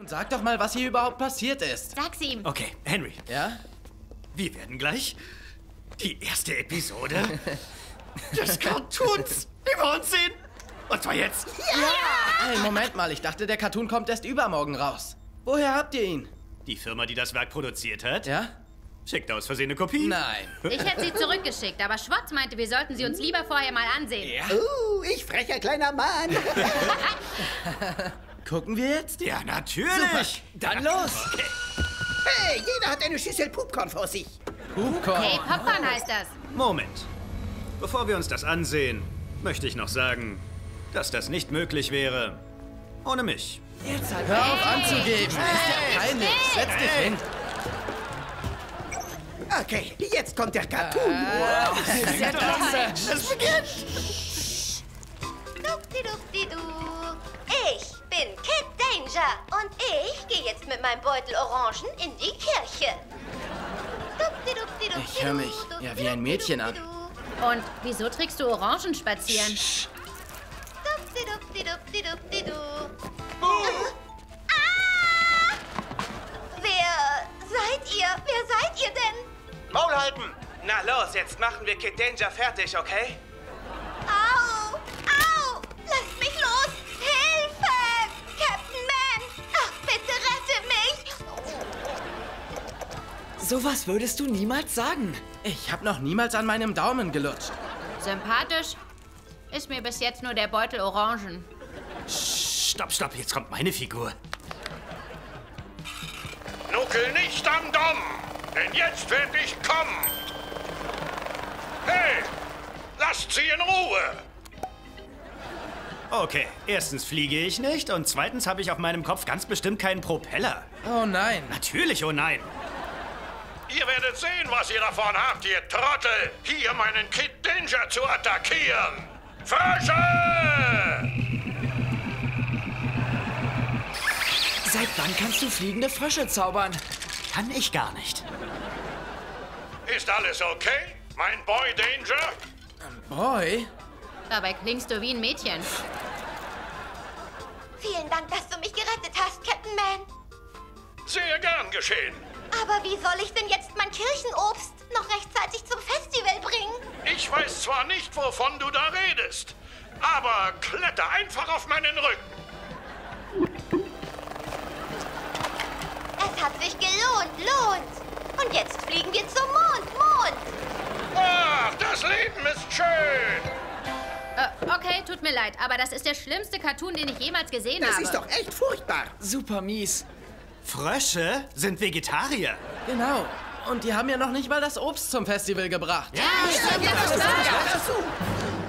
Und sag doch mal, was hier überhaupt passiert ist. Sag's ihm. Okay, Henry. Ja? Wir werden gleich die erste Episode des Cartoons über uns sehen. Und zwar jetzt. Ja! Hey, Moment mal, ich dachte, der Cartoon kommt erst übermorgen raus. Woher habt ihr ihn? Die Firma, die das Werk produziert hat, Ja? schickt aus Versehen eine Kopie. Nein. Ich hätte sie zurückgeschickt, aber Schwartz meinte, wir sollten sie uns lieber vorher mal ansehen. Ja? Ich frecher kleiner Mann. Gucken wir jetzt? Ja, natürlich. Dann los! Okay. Hey, jeder hat eine Schüssel Popcorn vor sich. Popcorn. Hey, Popcorn heißt das. Moment. Bevor wir uns das ansehen, möchte ich noch sagen, dass das nicht möglich wäre ohne mich. Jetzt halt. Hör auf anzugeben. Ist ja peinlich. Setz dich hin. Okay, jetzt kommt der Cartoon. Das ist ja klasse. Es beginnt. Dupdi-dupdi-du. Ich bin Kid Danger und ich gehe jetzt mit meinem Beutel Orangen in die Kirche. Dupdi-dupdi-dupdi-du, Ich höre mich ja wie ein Mädchen an. dupdi-dupdi-du. Und wieso trägst du Orangen spazieren? Dupdi-dupdi-dupdi-dupdi-du. Ah! Wer seid ihr? Wer seid ihr denn? Maul halten! Na los, jetzt machen wir Kid Danger fertig, okay? Au! Au! Lasst mich los! Hilfe! Captain Man! Ach, bitte rette mich! Sowas würdest du niemals sagen. Ich habe noch niemals an meinem Daumen gelutscht. Sympathisch? Ist mir bis jetzt nur der Beutel Orangen. Stopp, stopp, jetzt kommt meine Figur. Nuckel nicht am Dom, denn jetzt werd ich kommen. Hey, lasst sie in Ruhe. Okay, erstens fliege ich nicht und zweitens habe ich auf meinem Kopf ganz bestimmt keinen Propeller. Oh nein. Natürlich, oh nein. Ihr werdet sehen, was ihr davon habt, ihr Trottel, hier meinen Kid Danger zu attackieren. Frösche! Seit wann kannst du fliegende Frösche zaubern? Kann ich gar nicht. Ist alles okay, mein Boy Danger? Boy? Dabei klingst du wie ein Mädchen. Vielen Dank, dass du mich gerettet hast, Captain Man. Sehr gern geschehen. Aber wie soll ich denn jetzt mein Kirchenobst noch rechtzeitig zum Festival bringen? Ich weiß zwar nicht, wovon du da redest, aber kletter einfach auf meinen Rücken. Es hat sich lohnt. Und jetzt fliegen wir zum Mond. Ach, das Leben ist schön. Okay, tut mir leid, aber das ist der schlimmste Cartoon, den ich jemals gesehen Das habe. ist doch echt furchtbar. Super mies. Frösche sind Vegetarier. Genau. Und die haben ja noch nicht mal das Obst zum Festival gebracht. Ja, stimmt, das ist wahr. Dazu.